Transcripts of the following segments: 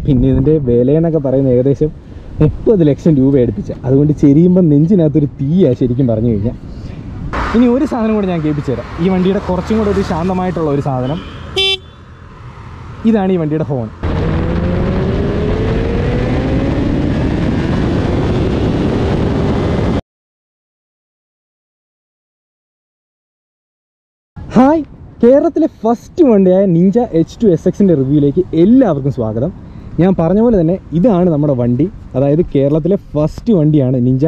പിന്നെ ഇതിൻ്റെ വിലയെന്നൊക്കെ പറയുന്നത് ഏകദേശം 30 ലക്ഷം രൂപ അടുപ്പിച്ച. അതുകൊണ്ട് ചെരിയുമ്പോൾ നെഞ്ചിനകത്തൊരു തീയാണ് ശരിക്കും പറഞ്ഞു കഴിഞ്ഞാൽ. ഇനി ഒരു സാധനം കൂടെ ഞാൻ കേൾപ്പിച്ചു തരാം. ഈ വണ്ടിയുടെ കുറച്ചും കൂടെ ഒരു ശാന്തമായിട്ടുള്ള ഒരു സാധനം ഇതാണ്. ഈ വണ്ടിയുടെ ഹോൺ. ഹായ്, കേരളത്തിലെ ഫസ്റ്റ് വണ്ടിയായ നിഞ്ച H2 SXൻ്റെ റിവ്യൂയിലേക്ക് എല്ലാവർക്കും സ്വാഗതം. ഞാൻ പറഞ്ഞ പോലെ തന്നെ ഇതാണ് നമ്മുടെ വണ്ടി. അതായത് കേരളത്തിലെ ഫസ്റ്റ് വണ്ടിയാണ് നിഞ്ച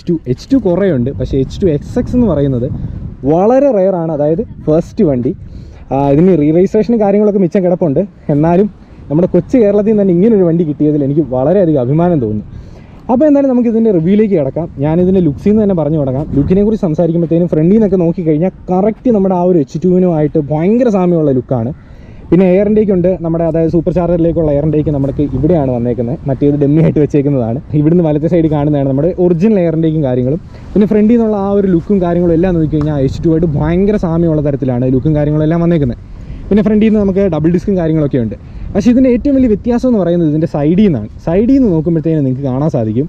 H2 കുറേ ഉണ്ട്, പക്ഷേ H2 SX എന്ന് പറയുന്നത് വളരെ റെയറാണ്. അതായത് ഫസ്റ്റ് വണ്ടി. ഇതിന് റീ രജിസ്ട്രേഷനും കാര്യങ്ങളൊക്കെ മിച്ചം കിടപ്പുണ്ട്. എന്നാലും നമ്മുടെ കൊച്ചു കേരളത്തിൽ നിന്ന് തന്നെ ഇങ്ങനൊരു വണ്ടി കിട്ടിയതിൽ എനിക്ക് വളരെയധികം അഭിമാനം തോന്നുന്നു. അപ്പോൾ എന്തായാലും നമുക്ക് ഇതിൻ്റെ റിവ്യൂയിലേക്ക് കിടക്കാം. ഞാനിതിൻ്റെ ലുക്സിൽ നിന്ന് തന്നെ പറഞ്ഞു തുടങ്ങാം. ലുക്കിനെ കുറിച്ച് സംസാരിക്കുമ്പോഴത്തേനും ഫ്രണ്ടിൽ നിന്നൊക്കെ നോക്കിക്കഴിഞ്ഞാൽ കറക്റ്റ് നമ്മുടെ ആ ഒരു H2-നുമായിട്ട് ഭയങ്കര സാമ്യമുള്ള ലുക്കാണ്. പിന്നെ എയർ ഇൻടേക്ക് ഉണ്ട് നമ്മുടെ, അതായത് സൂപ്പർ ചാർജറിലേക്കുള്ള എയർ ഇൻടേക്ക് നമുക്ക് ഇവിടെയാണ് വന്നേക്കുന്നത്. മറ്റേത് ഡെമ്മി ആയിട്ട് വെച്ചേക്കുന്നതാണ്. ഇവിടുന്ന് വലത്തെ സൈഡ് കാണുന്നതാണ് നമ്മുടെ ഒറിജിനൽ എയർ ഇൻടേക്കും കാര്യങ്ങളും. പിന്നെ ഫ്രണ്ടിൽ നിന്നുള്ള ആ ഒരു ലുക്കും കാര്യങ്ങളും എല്ലാം നോക്കിക്കഴിഞ്ഞാൽ H2 ഭയങ്കര സാമ്യമുള്ള തരത്തിലാണ് ലുക്കും കാര്യങ്ങളും എല്ലാം വന്നേക്കുന്നത്. പിന്നെ ഫ്രണ്ടിൽ നിന്ന് നമുക്ക് ഡബിൾ ഡിസ്കും കാര്യങ്ങളൊക്കെ ഉണ്ട്. പക്ഷേ ഇതിൻ്റെ ഏറ്റവും വലിയ വ്യത്യാസം എന്ന് പറയുന്നത് ഇതിൻ്റെ സൈഡിൽ നിന്നാണ്. സൈഡിൽ നിന്ന് നോക്കുമ്പോഴത്തേനും നിങ്ങൾക്ക് കാണാൻ സാധിക്കും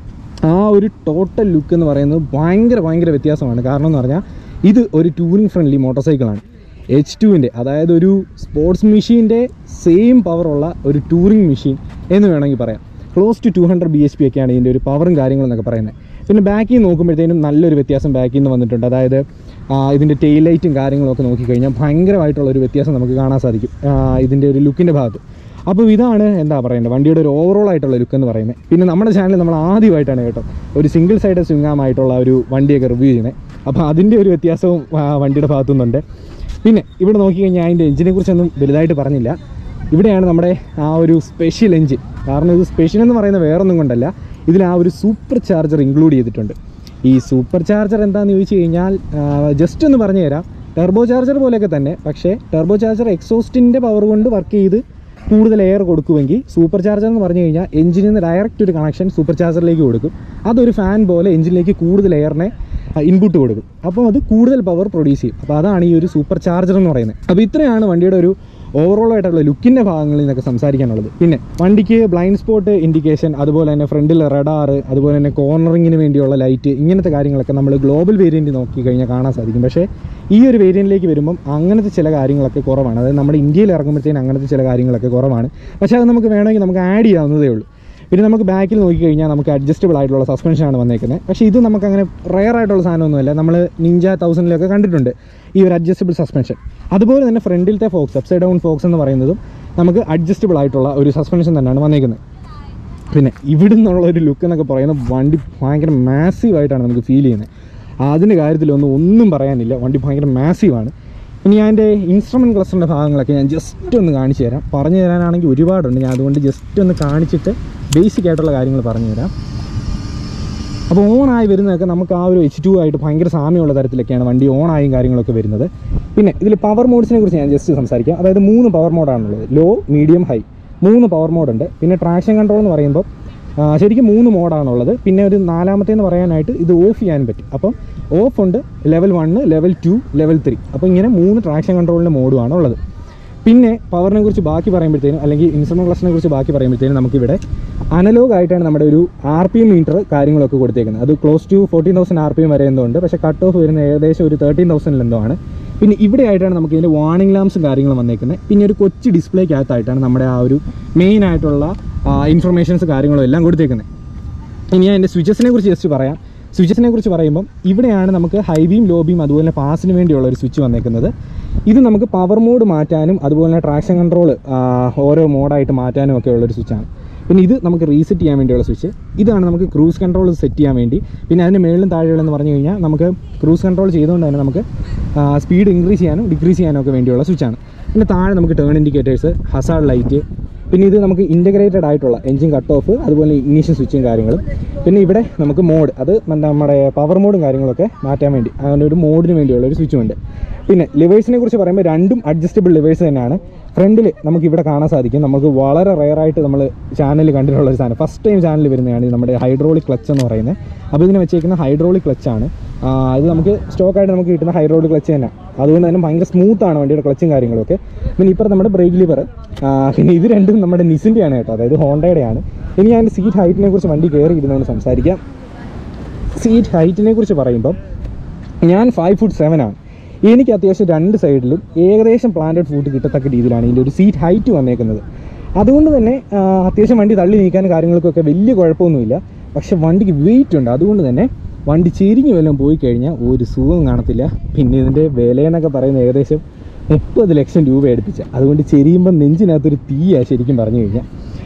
ആ ഒരു ടോട്ടൽ ലുക്ക് എന്ന് പറയുന്നത് ഭയങ്കര വ്യത്യാസമാണ്. കാരണം എന്ന് പറഞ്ഞാൽ ഇത് ഒരു ടൂറിംഗ് ഫ്രണ്ട്ലി മോട്ടോർ സൈക്കിളാണ്. H2-ൻ്റെ, അതായത് ഒരു സ്പോർട്സ് മെഷീൻ്റെ സെയിം പവറുള്ള ഒരു ടൂറിംഗ് മെഷീൻ എന്ന് വേണമെങ്കിൽ പറയാം. ക്ലോസ് ടു 200 bhp ഒക്കെയാണ് ഇതിൻ്റെ ഒരു പവറും കാര്യങ്ങളെന്നൊക്കെ പറയുന്നത്. പിന്നെ ബാക്കിൽ നിന്ന് നോക്കുമ്പോഴത്തേനും നല്ലൊരു വ്യത്യാസം ബാക്കിൽ നിന്ന് വന്നിട്ടുണ്ട്. അതായത് ഇതിൻ്റെ ടെയിൽ ലൈറ്റും കാര്യങ്ങളൊക്കെ നോക്കിക്കഴിഞ്ഞാൽ ഭയങ്കരമായിട്ടുള്ളൊരു വ്യത്യാസം നമുക്ക് കാണാൻ സാധിക്കും ഇതിൻ്റെ ഒരു ലുക്കിൻ്റെ ഭാഗത്ത്. അപ്പോൾ ഇതാണ് എന്താ പറയേണ്ടത് വണ്ടിയുടെ ഒരു ഓവറോൾ ആയിട്ടുള്ള ലുക്ക് എന്ന് പറയുന്നത്. പിന്നെ നമ്മുടെ ചാനലിൽ നമ്മൾ ആദ്യമായിട്ടാണ് കേട്ടോ ഒരു സിംഗിൾ സൈഡ് സ്വിങ്ങാമായിട്ടുള്ള ഒരു വണ്ടിയൊക്കെ റിവ്യൂ ചെയ്യുന്നത്. അപ്പോൾ അതിൻ്റെ ഒരു വ്യത്യാസവും വണ്ടിയുടെ ഭാഗത്തുനിന്നുണ്ട്. പിന്നെ ഇവിടെ നോക്കിക്കഴിഞ്ഞാൽ അതിൻ്റെ എഞ്ചിനെ കുറിച്ചൊന്നും വലുതായിട്ട് പറഞ്ഞില്ല. ഇവിടെയാണ് നമ്മുടെ ആ ഒരു സ്പെഷ്യൽ എഞ്ചിൻ. കാരണം ഇത് സ്പെഷ്യൽ എന്ന് പറയുന്നത് വേറൊന്നും കൊണ്ടല്ല, ഇതിൽ ആ ഒരു സൂപ്പർ ചാർജർ ഇൻക്ലൂഡ് ചെയ്തിട്ടുണ്ട്. ഈ സൂപ്പർ ചാർജർ എന്താണെന്ന് ചോദിച്ചു കഴിഞ്ഞാൽ ജസ്റ്റ് ഒന്ന് പറഞ്ഞു തരാം. ടെർബോ ചാർജർ പോലെയൊക്കെ തന്നെ, പക്ഷേ ടെർബോ ചാർജർ എക്സോസ്റ്റിൻ്റെ പവർ കൊണ്ട് വർക്ക് ചെയ്ത് കൂടുതൽ എയർ കൊടുക്കുമെങ്കിൽ സൂപ്പർ ചാർജർ എന്ന് പറഞ്ഞു കഴിഞ്ഞാൽ എഞ്ചിനിൽ നിന്ന് ഡയറക്റ്റ് ഒരു കണക്ഷൻ സൂപ്പർ ചാർജറിലേക്ക് കൊടുക്കും. അതൊരു ഫാൻ പോലെ എഞ്ചിനിലേക്ക് കൂടുതൽ എയറിനെ ഇൻപുട്ട് കൊടുക്കും. അപ്പോൾ അത് കൂടുതൽ പവർ പ്രൊഡ്യൂസ് ചെയ്യും. അപ്പോൾ അതാണ് ഈ ഒരു സൂപ്പർ ചാർജർ എന്ന് പറയുന്നത്. അപ്പോൾ ഇത്രയാണ് വണ്ടിയുടെ ഒരു ഓവറോൾ ആയിട്ടുള്ള ലുക്കിൻ്റെ ഭാഗങ്ങളിൽ നിന്നൊക്കെ സംസാരിക്കാനുള്ളത്. പിന്നെ വണ്ടിക്ക് ബ്ലൈൻഡ് സ്പോട്ട് ഇൻഡിക്കേഷൻ, അതുപോലെ തന്നെ ഫ്രണ്ടിൽ റഡാർ, അതുപോലെ തന്നെ കോർണറിങ്ങിന് വേണ്ടിയുള്ള ലൈറ്റ്, ഇങ്ങനത്തെ കാര്യങ്ങളൊക്കെ നമ്മൾ ഗ്ലോബൽ വേരിയൻറ്റ് നോക്കി കഴിഞ്ഞാൽ കാണാൻ സാധിക്കും. പക്ഷേ ഈ ഒരു വേരിയൻറ്റിലേക്ക് വരുമ്പം അങ്ങനത്തെ ചില കാര്യങ്ങളൊക്കെ കുറവാണ്. അതായത് നമ്മുടെ ഇന്ത്യയിൽ ഇറങ്ങുമ്പോഴത്തേനും അങ്ങനത്തെ ചില കാര്യങ്ങളൊക്കെ കുറവാണ്. പക്ഷേ അത് നമുക്ക് വേണമെങ്കിൽ നമുക്ക് ആഡ് ചെയ്യാവുന്നതേ ഉള്ളൂ. പിന്നെ നമുക്ക് ബാക്കിൽ നോക്കിക്കഴിഞ്ഞാൽ നമുക്ക് അഡ്ജസ്റ്റബിൾ ആയിട്ടുള്ള സസ്പെൻഷനാണ് വന്നേക്കുന്നത്. പക്ഷേ ഇത് നമുക്കങ്ങനെ റെയർ ആയിട്ടുള്ള സാധനമൊന്നുമല്ല. നമ്മൾ നിഞ്ച 1000-ലൊക്കെ കണ്ടിട്ടുണ്ട് ഈ ഒരു അഡ്ജസ്റ്റബിൾ സസ്പെൻഷൻ. അതുപോലെ തന്നെ ഫ്രണ്ടിലത്തെ ഫോക്സ്, അപ്സൈഡ് ഡൗൺ ഫോക്സ് എന്ന് പറയുന്നതും നമുക്ക് അഡ്ജസ്റ്റബിൾ ആയിട്ടുള്ള ഒരു സസ്പെൻഷൻ തന്നെയാണ് വന്നേക്കുന്നത്. പിന്നെ ഇവിടെ നിന്നുള്ള ഒരു ലുക്ക് എന്നൊക്കെ പറയുന്നത് വണ്ടി ഭയങ്കര മാസീവായിട്ടാണ് നമുക്ക് ഫീൽ ചെയ്യുന്നത്. അതിൻ്റെ കാര്യത്തിലൊന്നും പറയാനില്ല. വണ്ടി ഭയങ്കര മാസീവാണ്. ഇനി അതിൻ്റെ ഇൻസ്ട്രുമെൻറ്റ് ക്ലസ്റ്ററിൻ്റെ ഭാഗങ്ങളൊക്കെ ഞാൻ ജസ്റ്റ് ഒന്ന് കാണിച്ചു തരാം. പറഞ്ഞു തരാനാണെങ്കിൽ ഒരുപാടുണ്ട്. ഞാൻ അതുകൊണ്ട് ജസ്റ്റ് ഒന്ന് കാണിച്ചിട്ട് ബേസിക് ആയിട്ടുള്ള കാര്യങ്ങൾ പറഞ്ഞു തരാം. അപ്പോൾ ഓണായി വരുന്നതൊക്കെ നമുക്ക് ആ ഒരു H2 ആയിട്ട് ഭയങ്കര സാമ്യമുള്ള തരത്തിലൊക്കെയാണ് വണ്ടി ഓണായും കാര്യങ്ങളൊക്കെ വരുന്നത്. പിന്നെ ഇതിൽ പവർ മോഡ്സിനെ കുറിച്ച് ഞാൻ ജസ്റ്റ് സംസാരിക്കാം. അതായത് 3 പവർ മോഡാണുള്ളത്. ലോ, മീഡിയം, ഹൈ 3 പവർ മോഡുണ്ട്. പിന്നെ ട്രാക്ഷൻ കൺട്രോൾ എന്ന് പറയുമ്പോൾ ശരിക്കും 3 മോഡാണുള്ളത്. പിന്നെ ഒരു 4ാമത്തേന്ന് പറയാനായിട്ട് ഇത് ഓഫ് ചെയ്യാനും പറ്റും. അപ്പം ഓഫ് ഉണ്ട്, ലെവൽ 1, ലെവൽ 2, ലെവൽ 3. അപ്പോൾ ഇങ്ങനെ 3 ട്രാക്ഷൻ കൺട്രോളിൻ്റെ മോഡുമാണ് ഉള്ളത്. പിന്നെ പവറിനെ കുറിച്ച് ബാക്കി പറയുമ്പോഴത്തേനും, അല്ലെങ്കിൽ ഇൻസ്ട്രുമെൻറ്റ് ക്ലസ്റ്ററിനെ കുറിച്ച് ബാക്കി പറയുമ്പോഴത്തേനും നമുക്കിവിടെ അനലോഗ് ആയിട്ടാണ് നമ്മുടെ ഒരു RPM മീറ്റർ കാര്യങ്ങളൊക്കെ കൊടുത്തേക്കുന്നത്. അത് ക്ലോസ് ടു 14,000 RPM വരെ എന്തോ ഉണ്ട്. പക്ഷേ കട്ട് ഓഫ് വരുന്ന ഏകദേശം ഒരു 13,000 എന്തോ ആണ്. പിന്നെ ഇവിടെ ആയിട്ടാണ് നമുക്ക് ഇതിൻ്റെ വാർണിംഗ് ലാംപ്സും കാര്യങ്ങളും വന്നേക്കുന്നത്. പിന്നെ ഒരു കൊച്ചു ഡിസ്പ്ലേക്കകത്തായിട്ടാണ് നമ്മുടെ ആ ഒരു മെയിൻ ആയിട്ടുള്ള ഇൻഫർമേഷൻസ് കാര്യങ്ങളും എല്ലാം കൊടുത്തേക്കുന്നത്. ഇനി ഞാൻ എൻ്റെ സ്വിച്ചസിനെ കുറിച്ച് ജസ്റ്റ് പറയാം. സ്വിച്ചസിനെ കുറിച്ച് പറയുമ്പം ഇവിടെയാണ് നമുക്ക് ഹൈ ബീം, ലോ ബീം, അതുപോലെ തന്നെ പാസിന് വേണ്ടിയുള്ള ഒരു സ്വിച്ച് വന്നേക്കുന്നത്. ഇത് നമുക്ക് പവർ മോഡ് മാറ്റാനും അതുപോലെ തന്നെ ട്രാക്ഷൻ കൺട്രോൾ ഓരോ മോഡായിട്ട് മാറ്റാനും ഒക്കെ ഉള്ളൊരു സ്വിച്ചാണ്. പിന്നെ ഇത് നമുക്ക് റീസെറ്റ് ചെയ്യാൻ വേണ്ടിയുള്ള സ്വിച്ച്. ഇതാണ് നമുക്ക് ക്രൂസ് കൺട്രോൾ സെറ്റ് ചെയ്യാൻ വേണ്ടി. പിന്നെ അതിന് മേളിലും താഴെയുള്ളതെന്ന് പറഞ്ഞു കഴിഞ്ഞാൽ നമുക്ക് ക്രൂസ് കൺട്രോൾ ചെയ്തുകൊണ്ട് തന്നെ നമുക്ക് സ്പീഡ് ഇൻക്രീസ് ചെയ്യാനും ഡിക്രീസ് ചെയ്യാനും ഒക്കെ വേണ്ടിയുള്ള സ്വിച്ചാണ്. പിന്നെ താഴെ നമുക്ക് ടേൺ ഇൻഡിക്കേറ്റേഴ്സ്, ഹസാർഡ് ലൈറ്റ്, പിന്നെ ഇത് നമുക്ക് ഇൻ്റഗ്രേറ്റഡ് ആയിട്ടുള്ള എൻജിൻ കട്ട് ഓഫ്, അതുപോലെ ഇഗ്നിഷൻ സ്വിച്ചും കാര്യങ്ങളും. പിന്നെ ഇവിടെ നമുക്ക് മോഡ്, അത് നമ്മുടെ പവർ മോഡും കാര്യങ്ങളൊക്കെ മാറ്റാൻ വേണ്ടി അങ്ങനെ ഒരു മോഡിന് വേണ്ടിയുള്ള ഒരു സ്വിച്ചുമുണ്ട്. പിന്നെ ലിവേഴ്സിനെ കുറിച്ച് പറയുമ്പോൾ രണ്ടും അഡ്ജസ്റ്റബിൾ ലിവേഴ്സ് തന്നെയാണ്. ഫ്രണ്ടിൽ നമുക്ക് ഇവിടെ കാണാൻ സാധിക്കും. നമുക്ക് വളരെ റെയറായിട്ട് നമ്മൾ ചാനലിൽ കണ്ടിട്ടുള്ള ഒരു സാധനം, ഫസ്റ്റ് ടൈം ചാനലിൽ വരുന്നതാണ് നമ്മുടെ ഹൈഡ്രോളിക് ക്ലച്ച് എന്ന് പറയുന്നത്. അപ്പോൾ ഇതിന് വെച്ചേക്കുന്ന ഹൈഡ്രോളിക് ക്ലച്ചാണ്. ഇത് നമുക്ക് സ്റ്റോക്കായിട്ട് നമുക്ക് കിട്ടുന്ന ഹൈ റോഡ് ക്ലച്ച് തന്നെ. അതുകൊണ്ട് തന്നെ ഭയങ്കര സ്മൂത്താണ് വണ്ടിയുടെ ക്ലച്ചും കാര്യങ്ങളൊക്കെ. പിന്നെ ഇപ്പോൾ നമ്മുടെ ബ്രേക്ക് ലിവർ, പിന്നെ ഇത് രണ്ടും നമ്മുടെ നിസിൻ്റെയാണ് കേട്ടോ, അതായത് ഹോണ്ടയുടെയാണ്. ഇനി ഞാൻ സീറ്റ് ഹൈറ്റിനെ കുറിച്ച് വണ്ടി കയറി ഇരുന്നുകൊണ്ട് സംസാരിക്കാം. സീറ്റ് ഹൈറ്റിനെ കുറിച്ച് പറയുമ്പം ഞാൻ 5'7" ആണ്. എനിക്ക് അത്യാവശ്യം രണ്ട് സൈഡിലും ഏകദേശം പ്ലാന്റഡ് ഫുഡ് കിട്ടത്തക്ക രീതിയിലാണ് ഇതിൻ്റെ ഒരു സീറ്റ് ഹൈറ്റ് വന്നേക്കുന്നത്. അതുകൊണ്ട് തന്നെ അത്യാവശ്യം വണ്ടി തള്ളി നീക്കാൻ കാര്യങ്ങൾക്കൊക്കെ വലിയ കുഴപ്പമൊന്നുമില്ല. പക്ഷെ വണ്ടിക്ക് വെയിറ്റ് ഉണ്ട്. അതുകൊണ്ട് തന്നെ വണ്ടി ചെരിഞ്ഞ് വല്ലതും പോയി കഴിഞ്ഞാൽ ഒരു സുഖം കാണത്തില്ല. പിന്നെ ഇതിൻ്റെ വിലയെന്നൊക്കെ പറയുന്നത് ഏകദേശം 30 ലക്ഷം രൂപ അടുപ്പിച്ച. അതുകൊണ്ട് ചെരിയുമ്പം നെഞ്ചിനകത്തൊരു തീയാണ് ശരിക്കും പറഞ്ഞു കഴിഞ്ഞാൽ.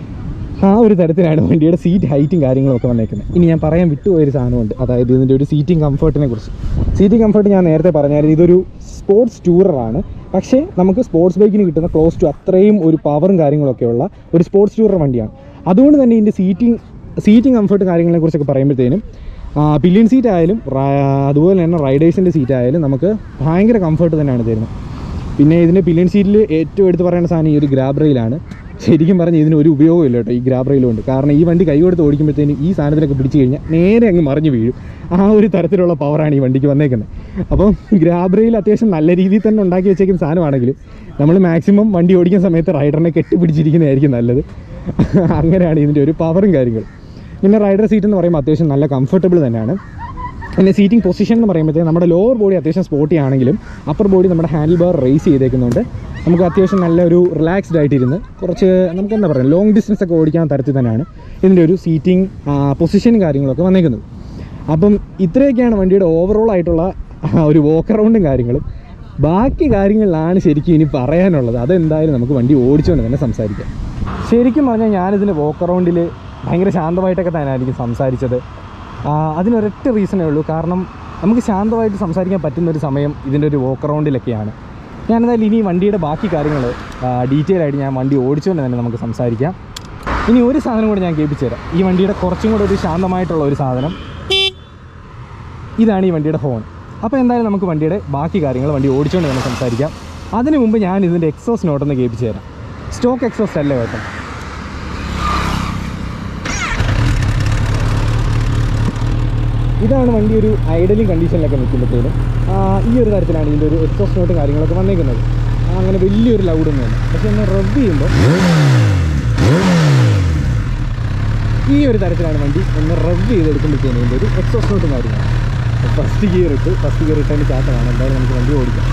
ആ ഒരു തരത്തിലാണ് വണ്ടിയുടെ സീറ്റ് ഹൈറ്റും കാര്യങ്ങളൊക്കെ വന്നേക്കുന്നത്. ഇനി ഞാൻ പറയാൻ വിട്ടുപോയൊരു സാധനമുണ്ട്, അതായത് ഇതിൻ്റെ ഒരു സീറ്റിംഗ് കംഫർട്ടിനെ കുറിച്ച്. സീറ്റിംഗ് കംഫർട്ട് ഞാൻ നേരത്തെ പറഞ്ഞായിരുന്നു, ഇതൊരു സ്പോർട്സ് ടൂററാണ്. പക്ഷേ നമുക്ക് സ്പോർട്സ് ബൈക്കിന് കിട്ടുന്ന ക്ലോസ് ടു അത്രയും ഒരു പവറും കാര്യങ്ങളൊക്കെ ഉള്ള ഒരു സ്പോർട്സ് ടൂറർ വണ്ടിയാണ്. അതുകൊണ്ട് തന്നെ ഇതിൻ്റെ സീറ്റിംഗ് കംഫർട്ട് കാര്യങ്ങളെക്കുറിച്ചൊക്കെ പറയുമ്പോഴത്തേനും പില്ലിയൻ സീറ്റ് ആയാലും അതുപോലെ തന്നെ റൈഡേഴ്സിൻ്റെ സീറ്റ് ആയാലും നമുക്ക് ഭയങ്കര കംഫർട്ട് തന്നെയാണ് തരുന്നത്. പിന്നെ ഇതിൻ്റെ പില്ലിയൻ സീറ്റിൽ ഏറ്റവും എടുത്ത് പറയേണ്ട സാധനം ഈ ഒരു ഗ്രാബ് റെയിലാണ്. ശരിക്കും പറഞ്ഞാൽ ഇതിന് ഒരു ഉപയോഗമില്ല കേട്ടോ ഈ ഗ്രാബ് റെയിൽ കൊണ്ട്. കാരണം ഈ വണ്ടി കൈ കൊടുത്ത് ഓടിക്കുമ്പോഴത്തേനും ഈ സാധനത്തിലൊക്കെ പിടിച്ച് കഴിഞ്ഞാൽ നേരെ അങ്ങ് മറിഞ്ഞ് വീഴും. ആ ഒരു തരത്തിലുള്ള പവറാണ് ഈ വണ്ടിക്ക് വന്നേക്കുന്നത്. അപ്പം ഗ്രാബ് റെയിൽ അത്യാവശ്യം നല്ല രീതിയിൽ തന്നെ ഉണ്ടാക്കി വെച്ചേക്കുന്ന സാധനമാണെങ്കിലും നമ്മൾ മാക്സിമം വണ്ടി ഓടിക്കുന്ന സമയത്ത് റൈഡറിനെ കെട്ടിപ്പിടിച്ചിരിക്കുന്നതായിരിക്കും നല്ലത്. അങ്ങനെയാണ് ഇതിൻ്റെ ഒരു പവറും കാര്യങ്ങളും. പിന്നെ റൈഡർ സീറ്റ് എന്ന് പറയുമ്പോൾ അത്യാവശ്യം നല്ല കംഫർട്ടബിൾ തന്നെയാണ്. പിന്നെ സീറ്റിംഗ് പൊസിഷൻ എന്ന് പറയുമ്പോഴത്തേക്കും നമ്മുടെ ലോവർ ബോഡി അത്യാവശ്യം സ്പോർട്ടി ആണെങ്കിലും അപ്പർ ബോഡി നമ്മുടെ ഹാൻഡിൽ ബാർ റേസ് ചെയ്തേക്കുന്നുണ്ട്. നമുക്ക് അത്യാവശ്യം നല്ലൊരു റിലാക്സ്ഡ് ആയിട്ടിരുന്ന് കുറച്ച് നമുക്ക് എന്താ പറയുക ലോങ് ഡിസ്റ്റൻസ് ഒക്കെ ഓടിക്കാൻ തരത്തിൽ തന്നെയാണ് ഇതിൻ്റെ ഒരു സീറ്റിംഗ് പൊസിഷനും കാര്യങ്ങളൊക്കെ വന്നേക്കുന്നത്. അപ്പം ഇത്രയൊക്കെയാണ് വണ്ടിയുടെ ഓവറോൾ ആയിട്ടുള്ള ഒരു വോക്ക് അറൗണ്ടും കാര്യങ്ങളും. ബാക്കി കാര്യങ്ങളിലാണ് ശരിക്കും ഇനി പറയാനുള്ളത്. അതെന്തായാലും നമുക്ക് വണ്ടി ഓടിച്ചുകൊണ്ട് തന്നെ സംസാരിക്കാം. ശരിക്കും പറഞ്ഞാൽ ഞാനിതിൻ്റെ വോക്ക് അറൗണ്ടിൽ ഭയങ്കര ശാന്തമായിട്ടൊക്കെ തന്നെയായിരിക്കും സംസാരിച്ചത്. അതിനൊരൊറ്റ റീസണേ ഉള്ളൂ. കാരണം നമുക്ക് ശാന്തമായിട്ട് സംസാരിക്കാൻ പറ്റുന്നൊരു സമയം ഇതിൻ്റെ ഒരു വോക്ക് അറൗണ്ടിലൊക്കെയാണ്. ഞാനെന്തായാലും ഇനി വണ്ടിയുടെ ബാക്കി കാര്യങ്ങൾ ഡീറ്റെയിൽ ആയിട്ട് ഞാൻ വണ്ടി ഓടിച്ചുകൊണ്ട് തന്നെ നമുക്ക് സംസാരിക്കാം. ഇനി ഒരു സാധനം കൂടെ ഞാൻ കേൾപ്പിച്ചു തരാം. ഈ വണ്ടിയുടെ കുറച്ചും കൂടെ ഒരു ശാന്തമായിട്ടുള്ള ഒരു സാധനം ഇതാണ് ഈ വണ്ടിയുടെ ഹോൺ. അപ്പോൾ എന്തായാലും നമുക്ക് വണ്ടിയുടെ ബാക്കി കാര്യങ്ങൾ വണ്ടി ഓടിച്ചുകൊണ്ട് തന്നെ സംസാരിക്കാം. അതിന് മുമ്പ് ഞാൻ ഇതിൻ്റെ എക്സോസ്റ്റ് നോട്ടൊന്ന് കേൾപ്പിച്ചു തരാം. സ്റ്റോക്ക് എക്സോസ്റ്റ് അല്ലേ കേട്ടോ. ഇതാണ് വണ്ടി ഒരു ഐഡലിംഗ് കണ്ടീഷനിലൊക്കെ നിൽക്കുമ്പോഴത്തേനും ഈ ഒരു തരത്തിലാണ് ഇതിൻ്റെ ഒരു എക്സോസ്റ്റ് നോട്ടും കാര്യങ്ങളൊക്കെ വന്നേക്കുന്നത്. അങ്ങനെ വലിയൊരു ലൗഡൊന്നുമില്ല. പക്ഷെ ഒന്ന് റബ്ബ് ചെയ്യുമ്പോൾ ഈ ഒരു തരത്തിലാണ് വണ്ടി ഒന്ന് റബ്ബ് ചെയ്തെടുക്കുമ്പോഴത്തേനും ഇതിൻ്റെ ഒരു എക്സോസ്റ്റ് നോട്ടും കാര്യങ്ങളാണ്. ഫസ്റ്റ് ഗിയർ ഇട്ടതിന് ചാട്ടമാണ്. എന്തായാലും നമുക്ക് വണ്ടി ഓടിക്കാം.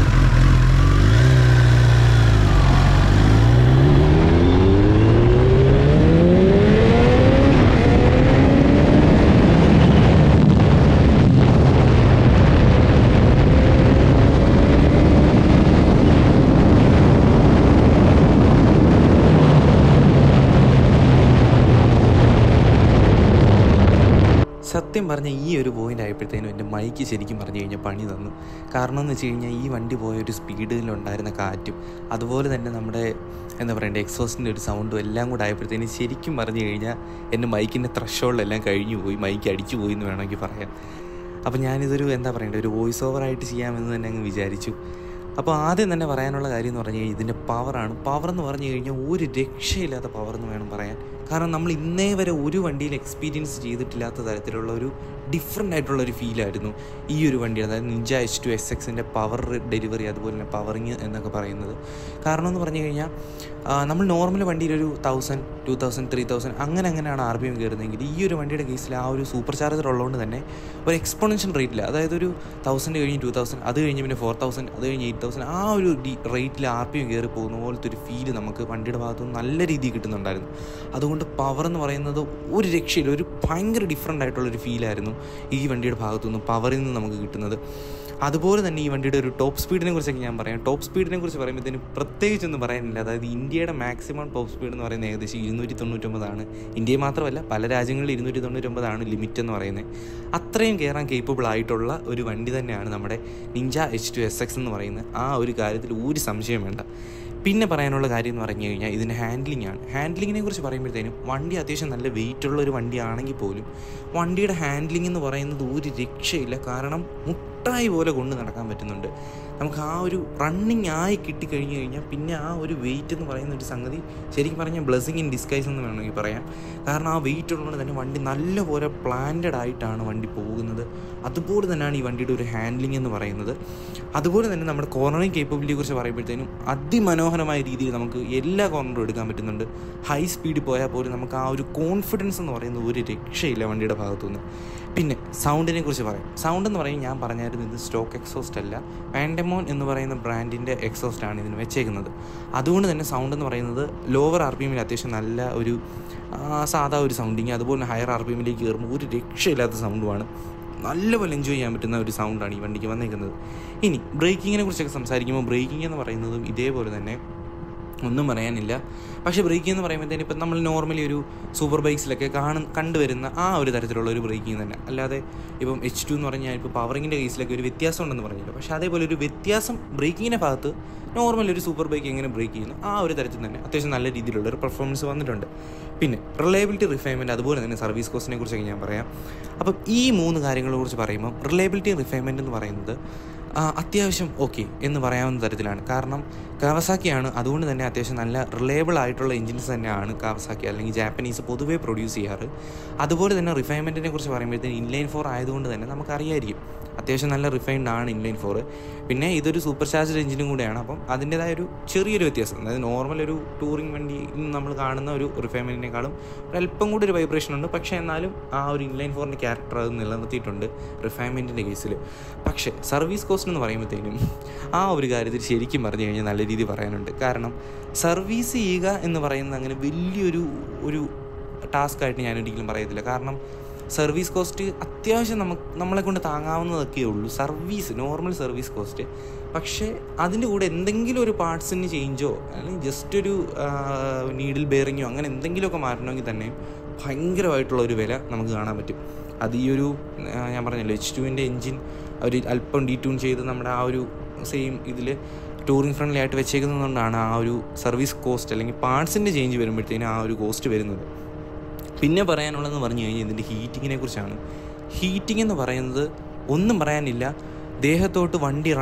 സത്യം പറഞ്ഞാൽ ഈ ഒരു പോയിൻ്റ് ആയപ്പോഴത്തേനും എൻ്റെ മൈക്ക് ശരിക്കും പറഞ്ഞു കഴിഞ്ഞാൽ പണി തന്നു. കാരണം എന്ന് വെച്ച് കഴിഞ്ഞാൽ ഈ വണ്ടി പോയൊരു സ്പീഡിലുണ്ടായിരുന്ന കാറ്റും അതുപോലെ തന്നെ നമ്മുടെ എന്താ പറയണ്ടേ എക്സോസ്റ്റിൻ്റെ ഒരു സൗണ്ടും എല്ലാം കൂടെ ആയപ്പോഴത്തേനും ശരിക്കും പറഞ്ഞു കഴിഞ്ഞാൽ എൻ്റെ മൈക്കിൻ്റെ ത്രഷോൾഡെല്ലാം കഴിഞ്ഞു പോയി, മൈക്ക് അടിച്ചു പോയി എന്ന് വേണമെങ്കിൽ പറയാം. അപ്പോൾ ഞാനിതൊരു എന്താ പറയണ്ടേ ഒരു വോയിസ് ഓവറായിട്ട് ചെയ്യാമെന്ന് തന്നെ അങ്ങ് വിചാരിച്ചു. അപ്പോൾ ആദ്യം തന്നെ പറയാനുള്ള കാര്യം എന്ന് പറഞ്ഞു കഴിഞ്ഞാൽ ഇതിൻ്റെ പവറാണ്. പവറെന്ന് പറഞ്ഞു കഴിഞ്ഞാൽ ഒരു രക്ഷയില്ലാത്ത പവറെന്ന് വേണം പറയാൻ. കാരണം നമ്മൾ ഇന്നേ വരെ ഒരു വണ്ടിയിൽ എക്സ്പീരിയൻസ് ചെയ്തിട്ടില്ലാത്ത തരത്തിലുള്ള ഒരു ഡിഫറെൻ്റ് ആയിട്ടുള്ളൊരു ഫീലായിരുന്നു ഈ ഒരു വണ്ടി, അതായത് നിഞ്ച H2 SXൻ്റെ പവർ ഡെലിവറി അതുപോലെ തന്നെ പവറിങ് എന്നൊക്കെ പറയുന്നത്. കാരണം എന്ന് പറഞ്ഞു കഴിഞ്ഞാൽ നമ്മൾ നോർമൽ വണ്ടിയിലൊരു 1000, 2000, 3000 അങ്ങനെയാണ് RPM കയറുന്നതെങ്കിൽ ഈ ഒരു വണ്ടിയുടെ കേസിൽ ആ ഒരു സൂപ്പർ ചാർജർ ഉള്ളതുകൊണ്ട് തന്നെ ഒരു എക്സ്പോണൻഷ്യൽ റേറ്റിൽ, അതായത് ഒരു 1000 കഴിഞ്ഞ് 2000, അത് കഴിഞ്ഞ് പിന്നെ 4000, അത് കഴിഞ്ഞ് 8000 ആ ഒരു റേറ്റിൽ RPM കയറി പോകുന്ന പോലത്തെ ഒരു ഫീല് നമുക്ക് വണ്ടിയുടെ ഭാഗത്തുനിന്ന് നല്ല രീതിയിൽ കിട്ടുന്നുണ്ടായിരുന്നു. അതുകൊണ്ട് പവർ എന്ന് പറയുന്നത് ഒരു രക്ഷയില്ല, ഒരു ഭയങ്കര ഡിഫറെൻ്റ് ആയിട്ടുള്ളൊരു ഫീലായിരുന്നു ഈ വണ്ടിയുടെ ഭാഗത്തുനിന്ന് പവറിൽ നിന്ന് നമുക്ക് കിട്ടുന്നത്. അതുപോലെ തന്നെ ഈ വണ്ടിയുടെ ഒരു ടോപ്പ് സ്പീഡിനെ കുറിച്ചൊക്കെ ഞാൻ പറയാം. ടോപ്പ് സ്പീഡിനെ കുറിച്ച് പറയുമ്പോഴത്തേന് പ്രത്യേകിച്ചൊന്നും പറയാനില്ല. അതായത് ഇന്ത്യയുടെ മാക്സിമം ടോപ്പ് സ്പീഡ് എന്ന് പറയുന്നത് ഏകദേശം 299 ഇന്ത്യയിൽ മാത്രമല്ല പല രാജ്യങ്ങളിൽ 299 ലിമിറ്റ് എന്ന് പറയുന്നത്. അത്രയും കയറാൻ കേപ്പബിൾ ആയിട്ടുള്ള ഒരു വണ്ടി തന്നെയാണ് നമ്മുടെ നിഞ്ച H2 SX എന്ന് പറയുന്നത്. ആ ഒരു കാര്യത്തിൽ ഒരു സംശയം വേണ്ട. പിന്നെ പറയാനുള്ള കാര്യം എന്ന് പറഞ്ഞു കഴിഞ്ഞാൽ ഇതിൻ്റെ ഹാൻഡ്ലിംഗ് ആണ്. ഹാൻഡ്ലിങ്ങിനെ കുറിച്ച് പറയുമ്പോഴത്തേനും വണ്ടി അത്യാവശ്യം നല്ല വെയിറ്റുള്ള ഒരു വണ്ടിയാണെങ്കിൽ പോലും വണ്ടിയുടെ ഹാൻഡ്ലിംഗ് എന്ന് പറയുന്നത് ഒരു രക്ഷയില്ല. കാരണം മിഠായി പോലെ കൊണ്ട് നടക്കാൻ പറ്റുന്നുണ്ട്. നമുക്ക് ആ ഒരു റണ്ണിങ് ആയി കിട്ടിക്കഴിഞ്ഞ് കഴിഞ്ഞാൽ പിന്നെ ആ ഒരു വെയിറ്റ് എന്ന് പറയുന്ന ഒരു സംഗതി ശരിക്കും പറഞ്ഞാൽ ബ്ലെസ്സിങ് ഇൻ ഡിസ്ഗൈസ് എന്ന് വേണമെങ്കിൽ പറയാം. കാരണം ആ വെയിറ്റ് ഉള്ളതുകൊണ്ട് തന്നെ വണ്ടി നല്ലപോലെ പ്ലാൻഡ് ആയിട്ടാണ് വണ്ടി പോകുന്നത്. അതുപോലെ തന്നെയാണ് ഈ വണ്ടിയുടെ ഒരു ഹാൻഡ്ലിംഗ് എന്ന് പറയുന്നത്. അതുപോലെ തന്നെ നമ്മുടെ കോർണറിങ് കേപ്പബിലിറ്റിയെ കുറിച്ച് പറയുമ്പോഴത്തേനും അതിമനോഹരമായ രീതിയിൽ നമുക്ക് എല്ലാ കോർണറും എടുക്കാൻ പറ്റുന്നുണ്ട്. ഹൈ സ്പീഡിൽ പോയാൽ പോലും നമുക്ക് ആ ഒരു കോൺഫിഡൻസ് എന്ന് പറയുന്നത് ഒരു രക്ഷയില്ല വണ്ടിയുടെ ഭാഗത്തുനിന്ന്. പിന്നെ സൗണ്ടിനെ കുറിച്ച് പറയാം. സൗണ്ട് എന്ന് പറയുന്നത് ഞാൻ പറഞ്ഞായിരുന്നു, ഇത് സ്റ്റോക്ക് എക്സോസ്റ്റ് അല്ല, വാൻഡമോൺ എന്ന് പറയുന്ന ബ്രാൻഡിൻ്റെ എക്സോസ്റ്റാണ് ഇതിന് വെച്ചേക്കുന്നത്. അതുകൊണ്ട് തന്നെ സൗണ്ട് എന്ന് പറയുന്നത് ലോവർ RPM അത്യാവശ്യം നല്ല ഒരു സാധാ ഒരു സൗണ്ടിങ്, അതുപോലെ ഹയർ RPM കയറുമ്പോൾ ഒരു രക്ഷയില്ലാത്ത സൗണ്ടുമാണ്. നല്ലപോലെ എൻജോയ് ചെയ്യാൻ പറ്റുന്ന ഒരു സൗണ്ടാണ് ഈ വണ്ടിക്ക് വന്നേക്കുന്നത്. ഇനി ബ്രേക്കിങ്ങിനെ കുറിച്ചൊക്കെ സംസാരിക്കുമ്പോൾ ബ്രേക്കിംഗ് എന്ന് പറയുന്നതും ഇതേപോലെ തന്നെ ഒന്നും പറയാനില്ല. പക്ഷേ ബ്രേക്കിംഗ് എന്ന് പറയുമ്പോഴത്തേന് ഇപ്പം നമ്മൾ നോർമലി ഒരു സൂപ്പർ ബൈക്സിലൊക്കെ കണ്ടുവരുന്ന ആ ഒരു തരത്തിലുള്ള ഒരു ബ്രേക്കിംഗ് തന്നെ, അല്ലാതെ ഇപ്പം H2 എന്ന് പറഞ്ഞാൽ ഇപ്പോൾ പവറിങ്ങിൻ്റെ കേസിലൊക്കെ ഒരു വ്യത്യാസം ഉണ്ടെന്ന് പറഞ്ഞില്ല. പക്ഷേ അതേപോലെ ഒരു വ്യത്യാസം ബ്രേക്കിങ്ങിൻ്റെ ഭാഗത്ത് നോർമൽ ഒരു സൂപ്പർ ബൈക്ക് എങ്ങനെ ബ്രേക്ക് ചെയ്യുന്നു ആ ഒരു തരത്തിൽ തന്നെ അത്യാവശ്യം നല്ല രീതിയിലുള്ള ഒരു പെർഫോമൻസ് വന്നിട്ടുണ്ട്. പിന്നെ റിലയബിലിറ്റി, റിഫൈൻമെൻറ്റ്, അതുപോലെ തന്നെ സർവീസ് കോസ്റ്റിനെ കുറിച്ചൊക്കെ ഞാൻ പറയാം. അപ്പം ഈ 3 കാര്യങ്ങളെ കുറിച്ച് പറയുമ്പോൾ റിലയബിലിറ്റി, റിഫൈൻമെൻറ്റ് എന്ന് പറയുന്നത് അത്യാവശ്യം ഓക്കെ എന്ന് പറയാവുന്ന തരത്തിലാണ്. കാരണം കാവസാക്കിയാണ്, അതുകൊണ്ട് തന്നെ അത്യാവശ്യം നല്ല റിലയബിൾ ആയിട്ടുള്ള എഞ്ചിൻസ് തന്നെയാണ് കാവസാക്കി അല്ലെങ്കിൽ ജാപ്പനീസ് പൊതുവേ പ്രൊഡ്യൂസ് ചെയ്യാറ്. അതുപോലെ തന്നെ റിഫൈൻമെൻറ്റിനെ കുറിച്ച് പറയുമ്പോഴത്തേന് ഇൻലൈൻ 4 ആയതുകൊണ്ട് തന്നെ നമുക്കറിയായിരിക്കും അത്യാവശ്യം നല്ല റിഫൈൻഡ് ആണ് ഇൻലൈൻ 4. പിന്നെ ഇതൊരു സൂപ്പർ ചാർജ്ഡ് എഞ്ചിനും കൂടെയാണ്. അപ്പം അതിൻ്റേതായ ഒരു ചെറിയൊരു വ്യത്യാസം, അതായത് നോർമൽ ഒരു ടൂറിംഗ് വണ്ടി നമ്മൾ കാണുന്ന ഒരു റിഫൈൻമെൻറ്റിനേക്കാളും ഒരല്പം കൂടി ഒരു വൈബ്രേഷൻ ഉണ്ട്. പക്ഷേ എന്നാലും ആ ഒരു ഇൻലൈൻ 4ൻ്റെ ക്യാരക്ടർ അത് നിലനിർത്തിയിട്ടുണ്ട് റിഫൈൻമെൻറ്റിൻ്റെ കേസിൽ. പക്ഷേ സർവീസ് കോസ്റ്റ് എന്ന് പറയുമ്പോഴത്തേനും ആ ഒരു കാര്യത്തിൽ ശരിക്കും പറഞ്ഞു കഴിഞ്ഞാൽ നല്ല രീതിയിൽ പറയാനുണ്ട്. കാരണം സർവീസ് ചെയ്യുക എന്ന് പറയുന്നത് അങ്ങനെ വലിയൊരു ടാസ്ക്കായിട്ട് ഞാൻ ഒരിക്കലും പറയത്തില്ല. കാരണം സർവീസ് കോസ്റ്റ് അത്യാവശ്യം നമ്മളെ കൊണ്ട് താങ്ങാവുന്നതൊക്കെ ഉള്ളൂ നോർമൽ സർവീസ് കോസ്റ്റ്. പക്ഷേ അതിൻ്റെ കൂടെ എന്തെങ്കിലും ഒരു പാർട്സിന് ചേഞ്ചോ അല്ലെങ്കിൽ ജസ്റ്റ് ഒരു നീഡിൽ ബെയറിങ്ങോ അങ്ങനെ എന്തെങ്കിലുമൊക്കെ മാറ്റണമെങ്കിൽ തന്നെ ഭയങ്കരമായിട്ടുള്ള ഒരു വില നമുക്ക് കാണാൻ പറ്റും. അത് ഈ ഒരു ഞാൻ പറഞ്ഞല്ലോ H2ൻ്റെ എൻജിൻ ഒരു അല്പം ഡീട്യൂൺ ചെയ്ത് നമ്മുടെ ആ ഒരു സെയിം ഇതിൽ ടൂറിംഗ് ഫ്രണ്ട്ലി ആയിട്ട് വെച്ചേക്കുന്നതുകൊണ്ടാണ് ആ ഒരു സർവീസ് കോസ്റ്റ് അല്ലെങ്കിൽ പാർട്സിൻ്റെ ചേഞ്ച് വരുമ്പോഴത്തേനും ആ ഒരു കോസ്റ്റ് വരുന്നത്. പിന്നെ പറയാനുള്ളതെന്ന് പറഞ്ഞു കഴിഞ്ഞാൽ ഇതിൻ്റെ ഹീറ്റിങ്ങിനെ കുറിച്ചാണ്. ഹീറ്റിംഗ് എന്ന് പറയുന്നത് ഒന്നും പറയാനില്ല. ദേഹത്തോട്ട് വണ്ടി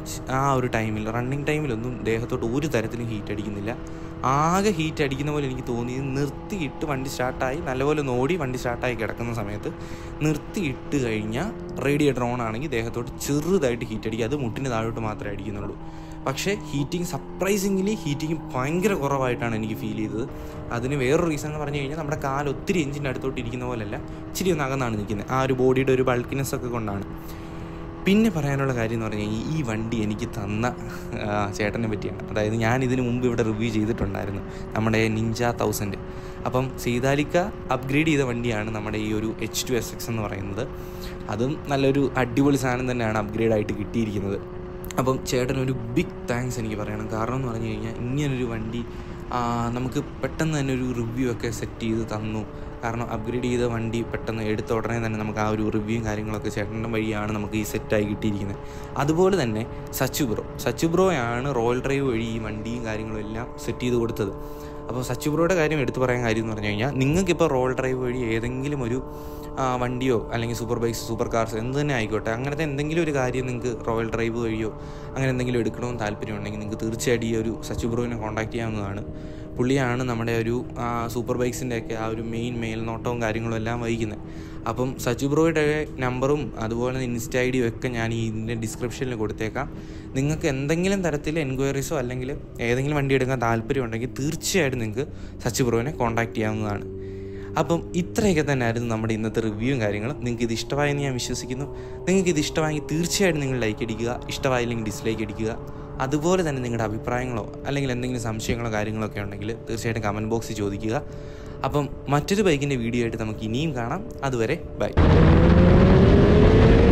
റണ്ണിങ് ടൈമിലൊന്നും ദേഹത്തോട്ട് ഒരു തരത്തിലും ഹീറ്റ് അടിക്കുന്നില്ല. ആകെ ഹീറ്റ് അടിക്കുന്ന പോലെ എനിക്ക് തോന്നിയത് നിർത്തിയിട്ട് വണ്ടി സ്റ്റാർട്ടായി നല്ലപോലെ നോടി വണ്ടി സ്റ്റാർട്ടായി കിടക്കുന്ന സമയത്ത് നിർത്തിയിട്ട് കഴിഞ്ഞാൽ റേഡിയേറ്റർ ഓൺ ആണെങ്കിൽ ദേഹത്തോട്ട് ചെറുതായിട്ട് ഹീറ്റ് അടിക്കുക. അത് മുട്ടിന് താഴോട്ട് മാത്രമേ അടിക്കുന്നുള്ളൂ. പക്ഷേ സർപ്രൈസിംഗ്ലി ഹീറ്റിംഗ് ഭയങ്കര കുറവായിട്ടാണ് എനിക്ക് ഫീൽ ചെയ്തത്. അതിന് വേറൊരു റീസൺ എന്ന് പറഞ്ഞു കഴിഞ്ഞാൽ നമ്മുടെ കാല് ഒത്തിരി എഞ്ചിൻ്റെ അടുത്തോട്ട് ഇരിക്കുന്ന പോലെയല്ല, ഇച്ചിരി ഒന്ന് അകന്നാണ് നിൽക്കുന്നത്. ആ ഒരു ബോഡിയുടെ ഒരു ബൾക്കിനെസ് ഒക്കെ കൊണ്ടാണ്. പിന്നെ പറയാനുള്ള കാര്യം എന്ന് പറഞ്ഞു കഴിഞ്ഞാൽ ഈ വണ്ടി എനിക്ക് തന്ന ചേട്ടനെ പറ്റിയാണ്. അതായത് ഞാൻ ഇതിന് മുമ്പ് ഇവിടെ റിവ്യൂ ചെയ്തിട്ടുണ്ടായിരുന്നു നമ്മുടെ നിഞ്ച 1000. അപ്പം സീതാലിക്ക അപ്ഗ്രേഡ് ചെയ്ത വണ്ടിയാണ് നമ്മുടെ ഈ ഒരു H2 SX എന്ന് പറയുന്നത്. അതും നല്ലൊരു അടിപൊളി സാധനം തന്നെയാണ് അപ്ഗ്രേഡ് ആയിട്ട് കിട്ടിയിരിക്കുന്നത്. അപ്പം ചേട്ടനൊരു ബിഗ് താങ്ക്സ് എനിക്ക് പറയണം. കാരണം എന്ന് പറഞ്ഞു കഴിഞ്ഞാൽ ഇങ്ങനൊരു വണ്ടി നമുക്ക് പെട്ടെന്ന് തന്നെ ഒരു റിവ്യൂ ഒക്കെ സെറ്റ് ചെയ്ത് തന്നു. കാരണം അപ്ഗ്രേഡ് ചെയ്ത വണ്ടി പെട്ടെന്ന് എടുത്ത ഉടനെ തന്നെ നമുക്ക് ആ ഒരു റിവ്യൂവും കാര്യങ്ങളൊക്കെ ചേട്ടൻ്റെ വഴിയാണ് നമുക്ക് ഈ സെറ്റായി കിട്ടിയിരിക്കുന്നത്. അതുപോലെ തന്നെ സച്ചു ബ്രോയാണ് റോയൽ ഡ്രൈവ് വഴി ഈ വണ്ടിയും കാര്യങ്ങളും എല്ലാം സെറ്റ് ചെയ്ത് കൊടുത്തത്. അപ്പോൾ സച്ചു ബ്രോയുടെ കാര്യം എടുത്തു പറയാൻ കാര്യം എന്ന് പറഞ്ഞു കഴിഞ്ഞാൽ നിങ്ങൾക്കിപ്പോൾ റോയൽ ഡ്രൈവ് വഴി ഏതെങ്കിലും ഒരു വണ്ടിയോ അല്ലെങ്കിൽ സൂപ്പർ ബൈക്സ്, സൂപ്പർ കാർസ് എന്ത് തന്നെ ആയിക്കോട്ടെ, അങ്ങനത്തെ എന്തെങ്കിലും ഒരു കാര്യം നിങ്ങൾക്ക് റോയൽ ഡ്രൈവ് വഴിയോ അങ്ങനെ എന്തെങ്കിലും എടുക്കണമെന്ന് താല്പര്യമുണ്ടെങ്കിൽ നിങ്ങൾക്ക് തീർച്ചയായിട്ടും ഈ ഒരു സച്ചു ബ്രോയിനെ കോൺടാക്ട് ചെയ്യാവുന്നതാണ്. പുള്ളിയാണ് നമ്മുടെ ഒരു സൂപ്പർ ബൈക്സിൻ്റെയൊക്കെ ആ ഒരു മേൽനോട്ടവും കാര്യങ്ങളും എല്ലാം വഹിക്കുന്നത്. അപ്പം സച്ചു ബ്രോയുടെ നമ്പറും അതുപോലെ ഇൻസ്റ്റ ID ഒക്കെ ഞാൻ ഇതിൻ്റെ ഡിസ്ക്രിപ്ഷനിൽ കൊടുത്തേക്കാം. നിങ്ങൾക്ക് എന്തെങ്കിലും തരത്തിൽ എൻക്വയറീസോ അല്ലെങ്കിൽ ഏതെങ്കിലും വണ്ടി എടുക്കാൻ താല്പര്യമുണ്ടെങ്കിൽ തീർച്ചയായിട്ടും നിങ്ങൾക്ക് സച്ചു ബ്രോയിനെ കോൺടാക്ട് ചെയ്യാവുന്നതാണ്. അപ്പം ഇത്രയൊക്കെ തന്നെ ആയിരുന്നു നമ്മുടെ ഇന്നത്തെ റിവ്യൂവും കാര്യങ്ങളും. നിങ്ങൾക്ക് ഇത് ഇഷ്ടമായെന്ന് ഞാൻ വിശ്വസിക്കുന്നു. നിങ്ങൾക്ക് ഇത് ഇഷ്ടമായെങ്കിൽ തീർച്ചയായിട്ടും നിങ്ങൾ ലൈക്ക് അടിക്കുക, ഇഷ്ടമായില്ലെങ്കിൽ ഡിസ്ലൈക്ക് അടിക്കുക. അതുപോലെ തന്നെ നിങ്ങളുടെ അഭിപ്രായങ്ങളോ അല്ലെങ്കിൽ എന്തെങ്കിലും സംശയങ്ങളോ കാര്യങ്ങളോ ഒക്കെ ഉണ്ടെങ്കിൽ തീർച്ചയായിട്ടും കമൻറ്റ് ബോക്സിൽ ചോദിക്കുക. അപ്പം മറ്റൊരു ബൈക്കിൻ്റെ വീഡിയോ ആയിട്ട് നമുക്ക് ഇനിയും കാണാം. അതുവരെ ബൈ.